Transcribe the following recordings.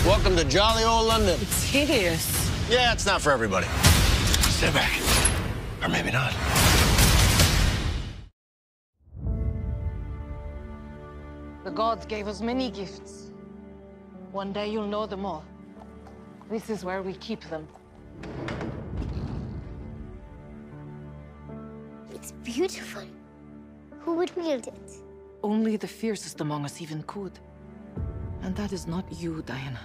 Welcome to jolly old London. It's hideous. Yeah, it's not for everybody. Step back. Or maybe not. The gods gave us many gifts. One day you'll know them all. This is where we keep them. It's beautiful. Who would wield it? Only the fiercest among us even could. And that is not you, Diana.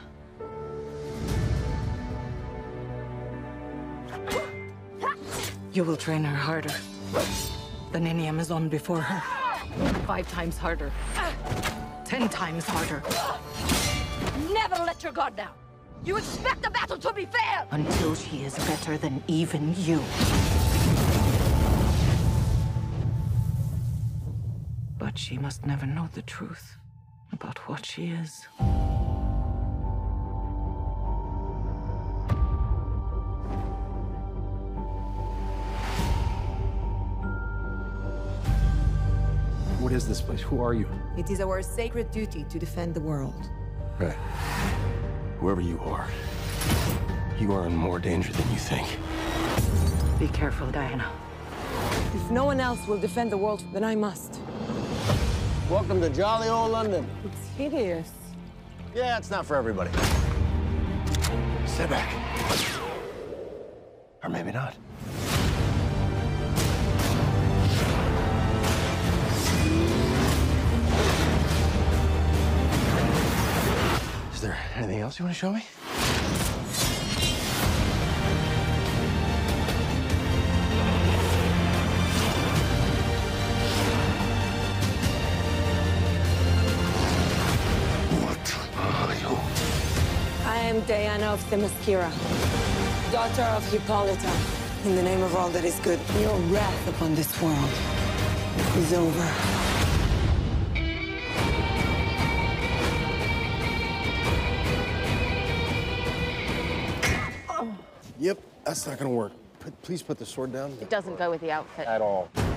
You will train her harder than any Amazon before her. 5 times harder. 10 times harder. Never let your guard down. You expect the battle to be fair! Until she is better than even you. But she must never know the truth about what she is. What is this place? Who are you? It is our sacred duty to defend the world. Right. Whoever you are in more danger than you think. Be careful, Diana. If no one else will defend the world, then I must. Welcome to jolly old London. It's hideous. Yeah, it's not for everybody. Step back. Or maybe not. Is there anything else you want to show me? What are you? I am Diana of Themyscira, daughter of Hippolyta. In the name of all that is good, your wrath upon this world is over. Yep, that's not gonna work. Please put the sword down. It doesn't go with the outfit. At all.